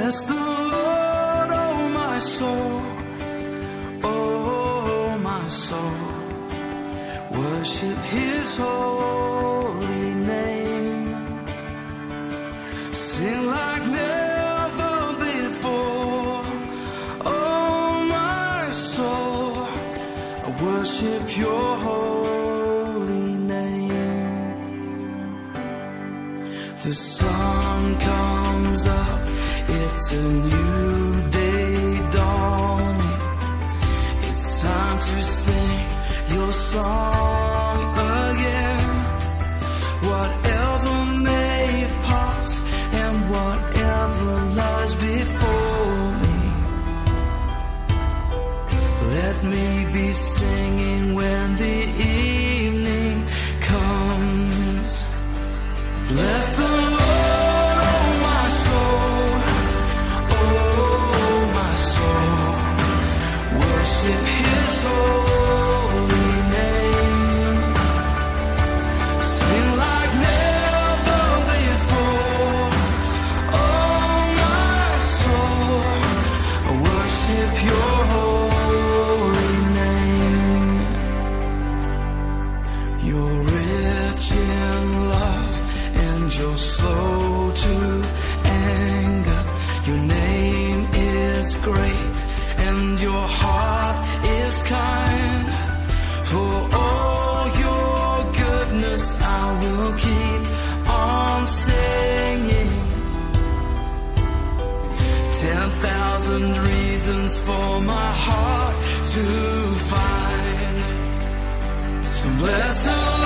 Bless the Lord, oh my soul, oh my soul. Worship His holy name. Sing like never before, oh my soul. I worship Your holy name. The sun comes up, it's a new day dawning. It's time to sing Your song again. Whatever may pass and whatever lies before me, let me be singing when the evening comes. Bless the Lord, oh my soul, oh my soul. Worship His holy name. Sing like never before, oh my soul. Worship Your holy name. You're rich in love and You're slow to anger. Your name is great and Your heart is kind. For all Your goodness I will keep on singing. 10,000 reasons for my heart to find. So bless the Lord,